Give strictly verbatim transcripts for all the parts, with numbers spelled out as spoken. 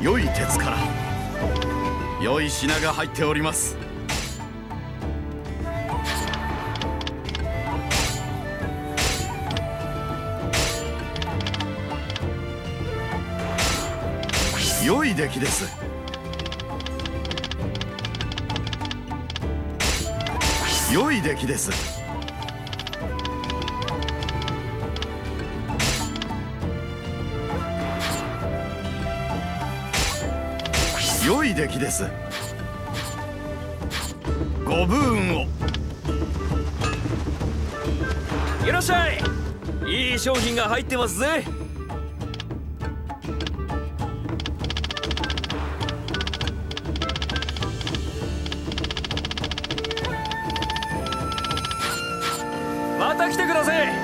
良い鉄から良い品が入っております。良い出来です。良い出来です。良い出来です。ご武運を。 いらっしゃい。いい商品が入ってますぜ。また来てください。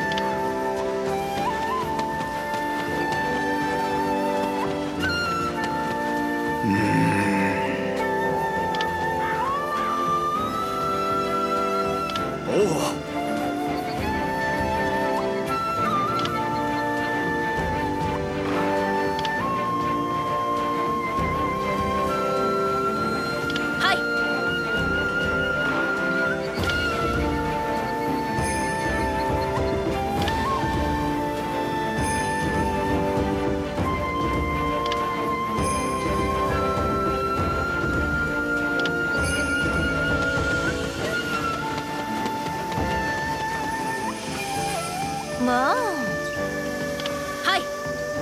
まあ、はい。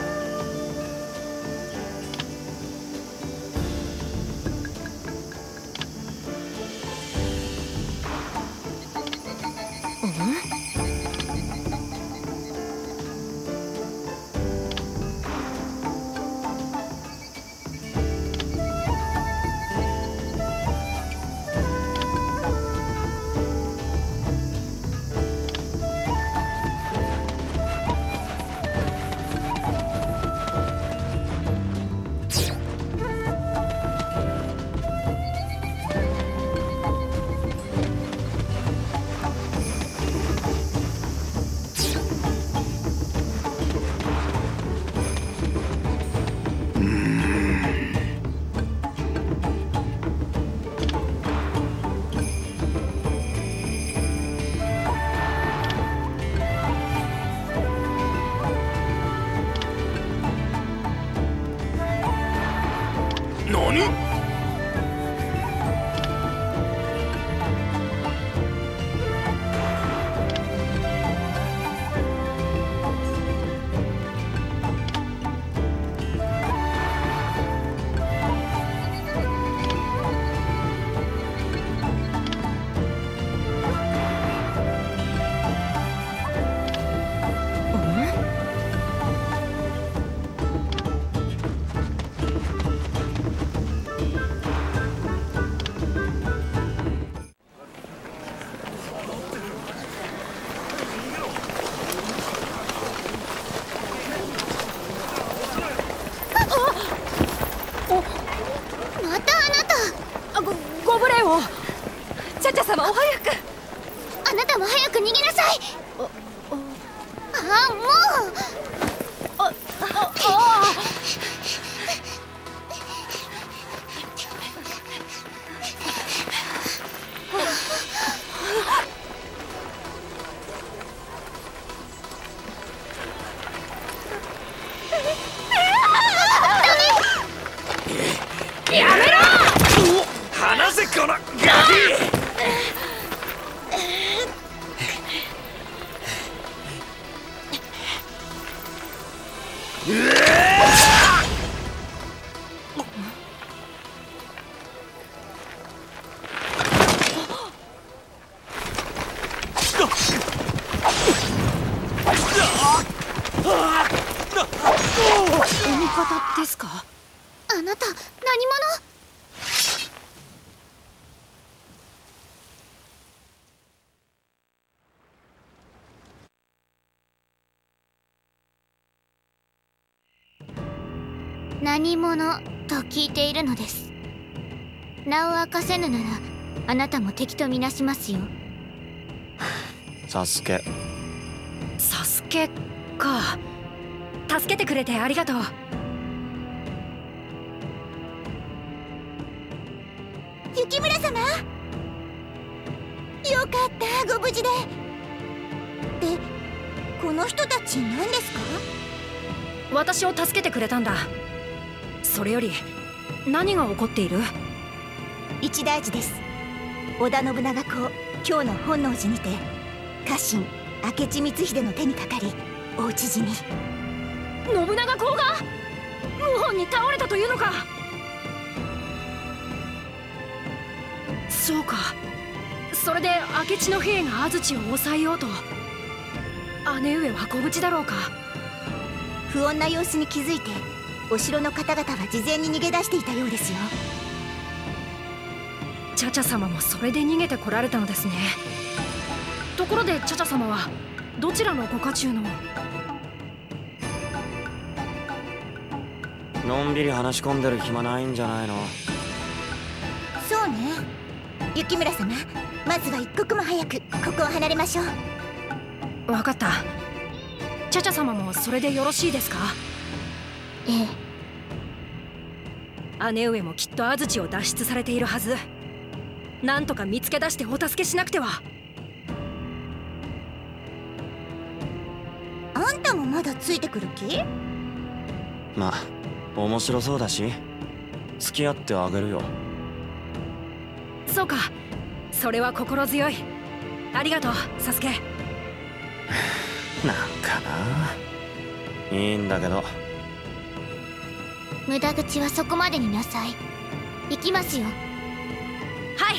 チャチャ様、お早く。 あなたも早く逃げなさい。あ、もう。あ、あ、あ。 やめろ！離せこのガキ！ お味方ですか？ あなた何者？何者と聞いているのです。名を明かせぬならあなたも敵とみなしますよ。 サスケ。 サスケか。助けてくれてありがとう。 無事で。で、この人たち何ですか？ 私を助けてくれたんだ。それより何が起こっている？ 一大事です。織田信長公今日の本能寺にて家臣明智光秀の手にかかりお討ち死に。 信長公が謀反に倒れたというのか？そうか。それで明智の兵が安土を抑えようと。姉上はご無事だろうか？ 不穏な様子に気づいてお城の方々は事前に逃げ出していたようですよ。 チャチャ様もそれで逃げてこられたのですね。ところでチャチャ様はどちらのご家中の？ のんびり話し込んでる暇ないんじゃないの？ そうね。雪村様、まずは一刻も早くここを離れましょう。 分かった。チャチャ様もそれでよろしいですか？ ええ。姉上もきっと安土を脱出されているはず。なんとか見つけ出してお助けしなくては。 あんたもまだついてくる気？ まあ面白そうだし付き合ってあげるよ。 そうか、それは心強い。ありがとうサスケ。 なんかないいんだけど。 無駄口はそこまでになさい。行きますよ。 はい。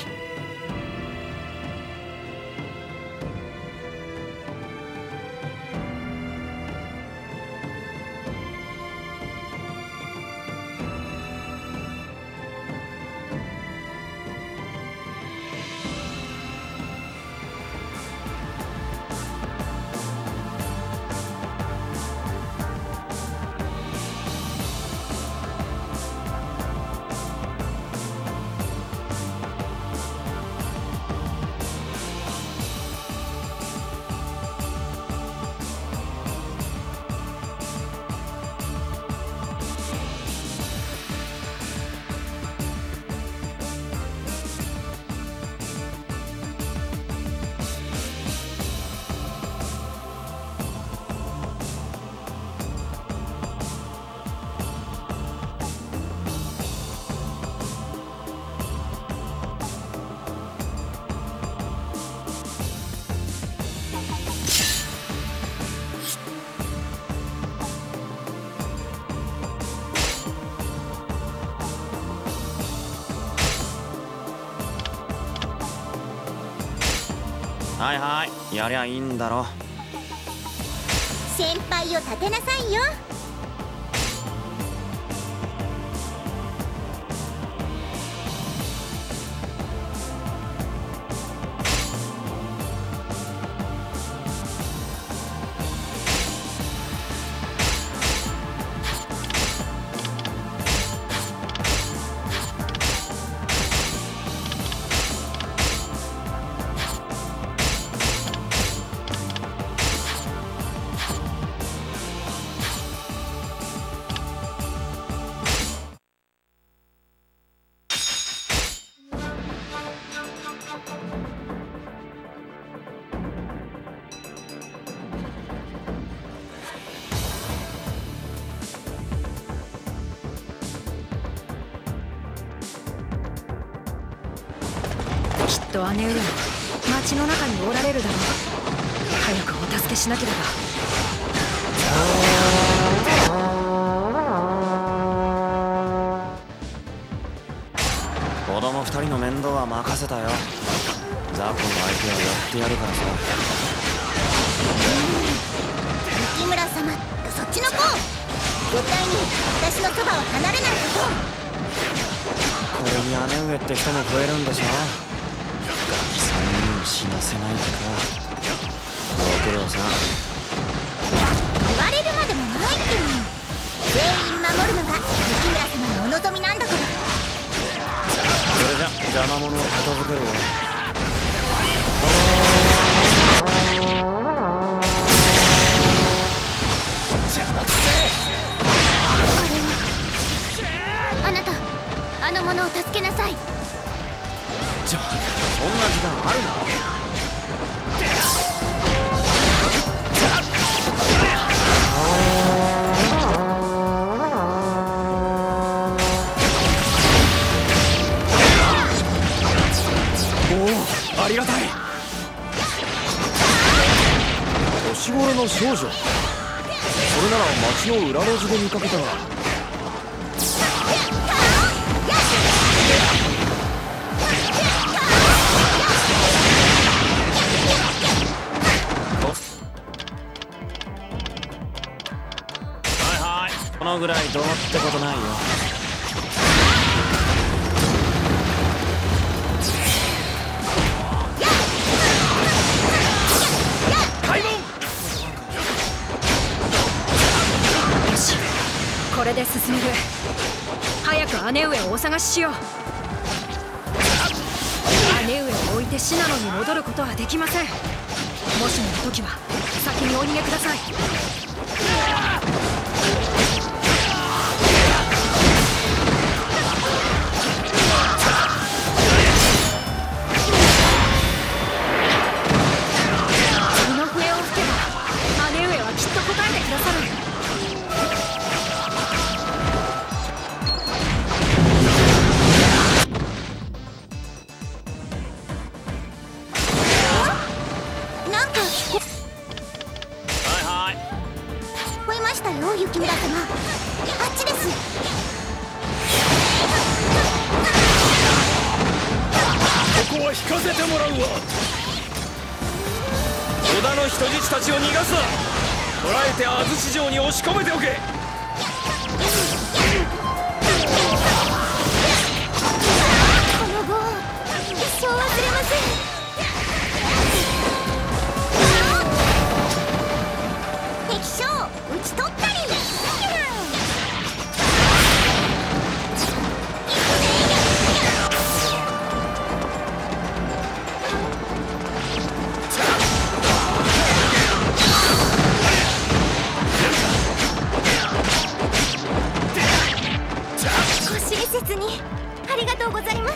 はいはい、やりゃいいんだろ。 先輩を立てなさいよ。きっと姉上も町の中におられるだろう。早くお助けしなければ。 子供二人の面倒は任せたよ。ザコの相手はやってやるからさ。 雪村様、そっちの子絶対に私のそばを離れないこと。 これに姉上って人も増えるんでしょ。ガキさんにん死なせないでか。ご苦労さん。 言われるまでもないっての。全員守るのが雪村様のお望みなんだから。 それじゃ邪魔者を片付けるわ。 あなた、あの者を助けなさい。 ちょ、そんな時間あるの？ 年頃の少女。それなら町の裏路地で見かけたが。このぐらいどうってことないよ。 開門。 よし、これで進める。早く姉上をお探ししよう。姉上を置いて信濃に戻ることはできません。もしもの時は先にお逃げください。 雪村様、あっちです。 ここは引かせてもらうわ。織田の人質たちを逃がすな。捕らえて安土城に押し込めておけ。 この棒、一生忘れません。敵将討ち取ったり。ご親切にありがとうございます。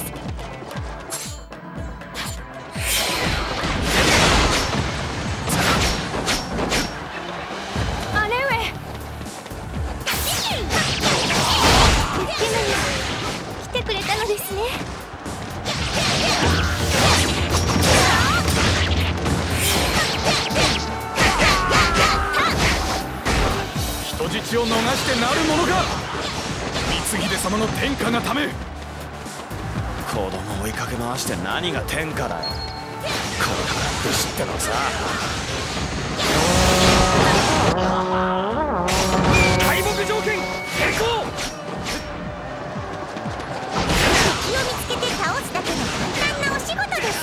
人質を逃してなるものか。光秀様の天下がため。 子供追いかけ回して何が天下だよ。これから武士ってのさ。 敗北条件成功。 敵を見つけて倒すだけの簡単なお仕事です。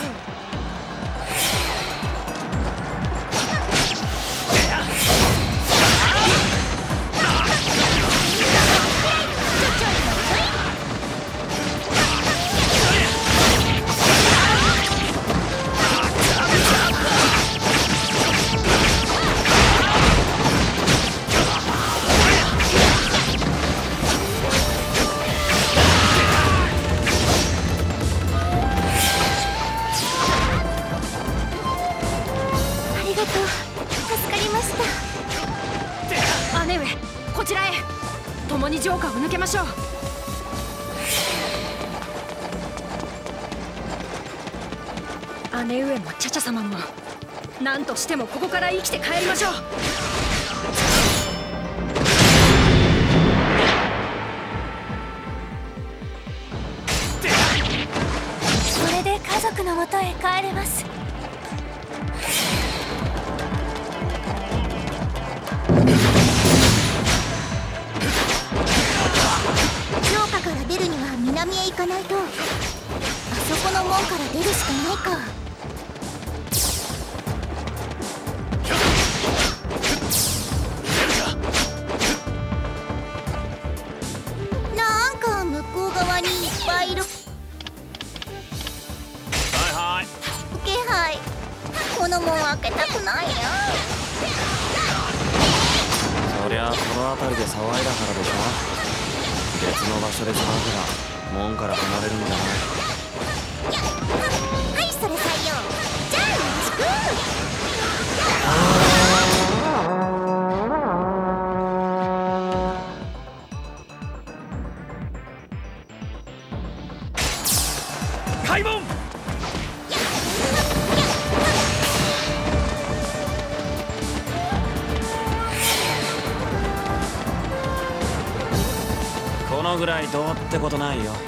姉上、こちらへ。共に城下を抜けましょう。姉上もチャチャ様も何としてもここから生きて帰りましょう。 これで家族の元へ帰れます。城下から出るには南へ行かないと。あそこの門から出るしかないか。なんか向こう側にいっぱいいる。 はいはい。 気配。この門開けたくないよ。 そりゃこの辺りで騒いだからでしょ。別の場所で騒げば門から離れるんじゃない。 はい、それ採用。じゃあよろしく。 開門。 のぐらいどうってことないよ。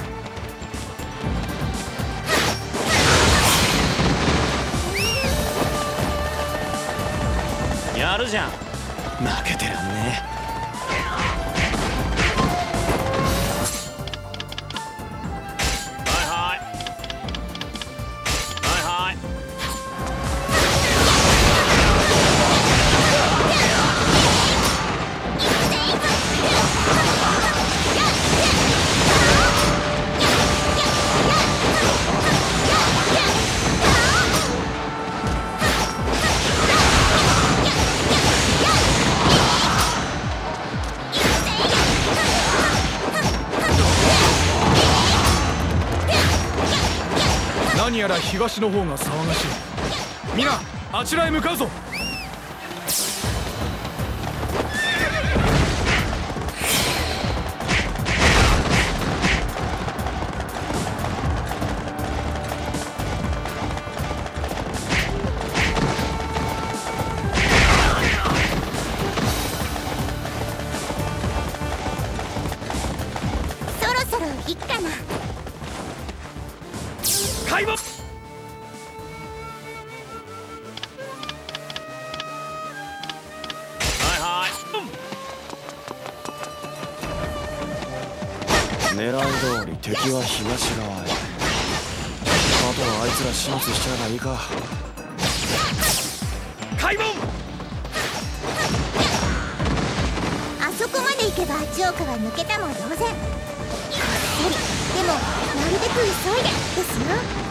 やるじゃん。負けてらんねえ。 何やら東の方が騒がしい。皆あちらへ向かうぞ。 そろそろいっかな。 開門。 狙い通り敵は東側へ。あとはあいつら始末しちゃえばいいか。 開門。 あそこまで行けばジョーカが抜けたも同然。こっそりでもなるべく急いでですよ。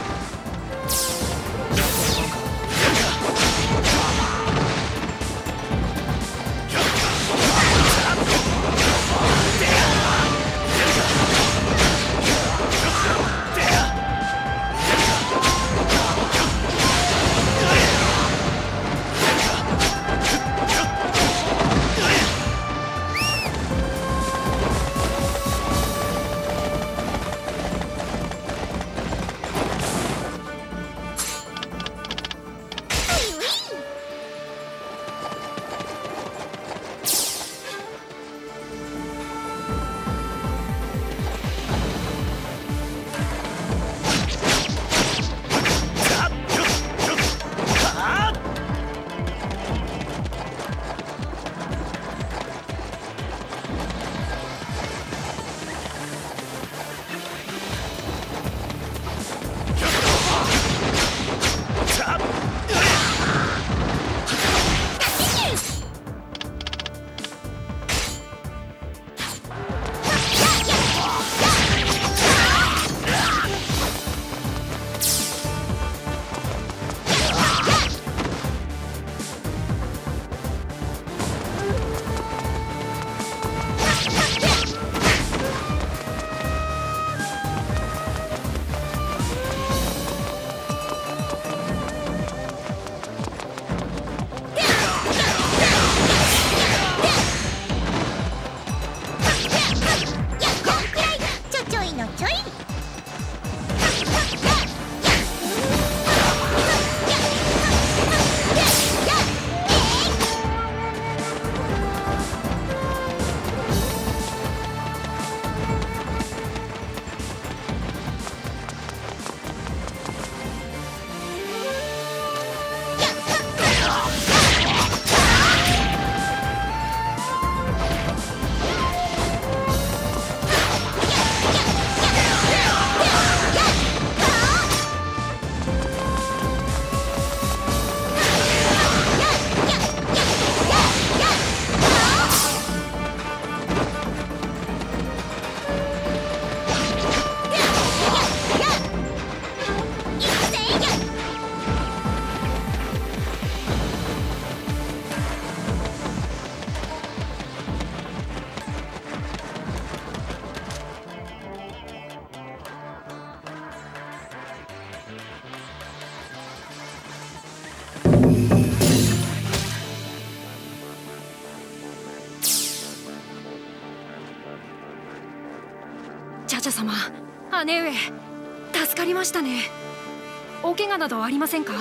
チャチャ様、姉上、助かりましたね。お怪我などありませんか？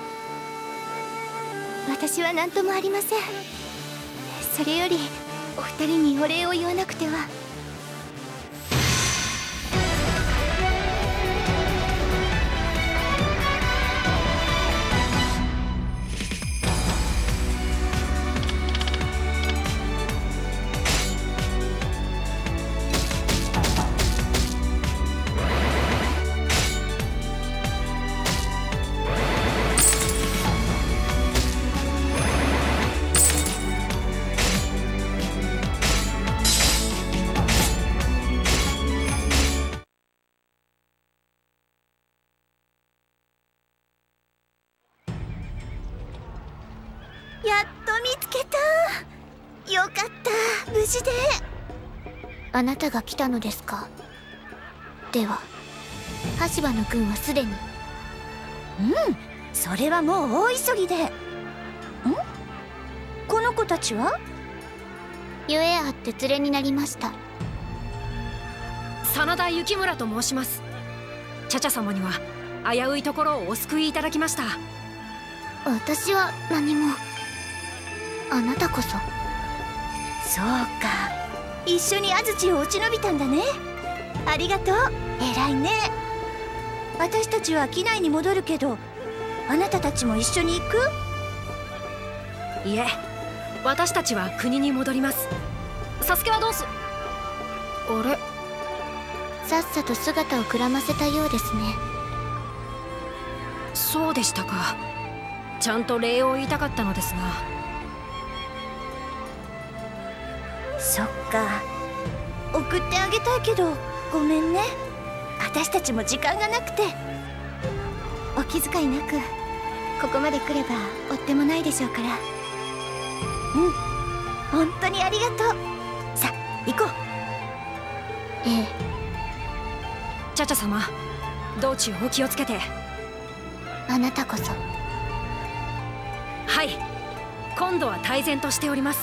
私は何ともありません。それよりお二人にお礼を言わなくては。 やっと見つけた。よかった、無事で。 あなたが来たのですか。では羽柴の軍はすでに。 うん、それはもう大急ぎで。ん、この子たちは？ ゆえあって連れになりました。 真田幸村と申します。チャチャ様には危ういところをお救いいただきました。 私は何も。あなたこそ。 そうか、一緒に安土を落ち延びたんだね。ありがとう、偉いね。私たちは機内に戻るけど、あなたたちも一緒に行く？ いえ、私たちは国に戻ります。サスケはどうす。あれ、 さっさと姿をくらませたようですね。 そうでしたか。ちゃんと礼を言いたかったのですが。 そっか、送ってあげたいけどごめんね。私たちも時間がなくて。お気遣いなく、ここまで来れば追ってもないでしょうから。うん、本当にありがとう。さあ行こう。 ええ。 チャチャ様、道中お気をつけて。 あなたこそ。 はい、今度は泰然としております。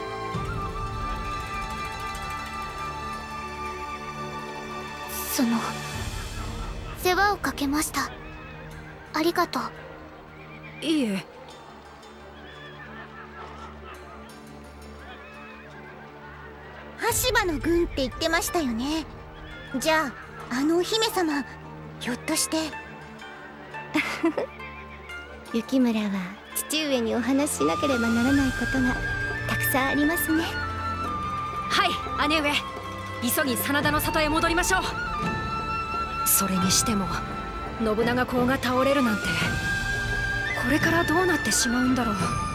その世話をかけました。ありがとう。 いいえ。 羽柴の軍って言ってましたよね。じゃああのお姫様、ひょっとして。雪村は父上にお話ししなければならないことがたくさんありますね。 はい、姉上、急ぎ真田の里へ戻りましょう。それにしても信長公が倒れるなんて、これからどうなってしまうんだろう。